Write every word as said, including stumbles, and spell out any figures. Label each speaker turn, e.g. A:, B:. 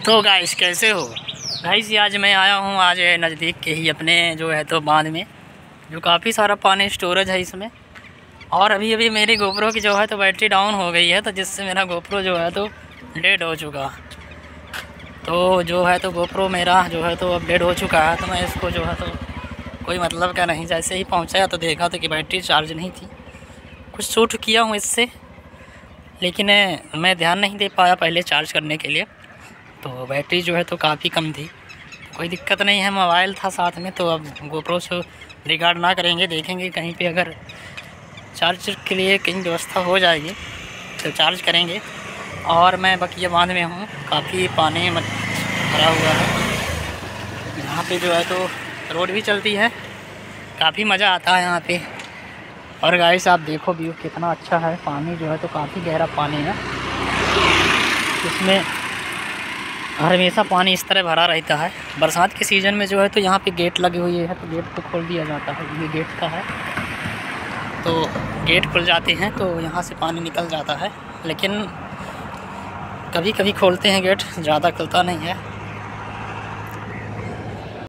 A: तो गाइस कैसे हो गाइस, आज मैं आया हूँ आज नज़दीक के ही अपने जो है तो बांध में, जो काफ़ी सारा पानी स्टोरेज है इसमें। और अभी अभी मेरी गोप्रो की जो है तो बैटरी डाउन हो गई है, तो जिससे मेरा गोप्रो जो है तो डेड हो चुका। तो जो है तो गोप्रो मेरा जो है तो अब डेड हो चुका है। तो मैं इसको जो है तो कोई मतलब का नहीं, जैसे ही पहुँचाया तो देखा तो कि बैटरी चार्ज नहीं थी। कुछ शूट किया हूँ इससे, लेकिन मैं ध्यान नहीं दे पाया पहले चार्ज करने के लिए, तो बैटरी जो है तो काफ़ी कम थी। कोई दिक्कत नहीं है, मोबाइल था साथ में, तो अब गोप्रो से रिगार्ड ना करेंगे, देखेंगे कहीं पे अगर चार्ज के लिए कहीं व्यवस्था हो जाएगी तो चार्ज करेंगे। और मैं बकिया बांध में हूँ, काफ़ी पानी भरा हुआ है यहाँ पे जो है तो रोड भी चलती है, काफ़ी मज़ा आता है यहाँ पे। और गाइस आप देखो व्यू कितना अच्छा है, पानी जो है तो काफ़ी गहरा पानी है, इसमें हमेशा पानी इस तरह भरा रहता है। बरसात के सीज़न में जो है तो यहाँ पे गेट लगी हुई है, तो गेट को खोल दिया जाता है, ये गेट का है, तो गेट खुल जाते हैं तो यहाँ से पानी निकल जाता है। लेकिन कभी कभी खोलते हैं गेट, ज़्यादा खुलता नहीं है।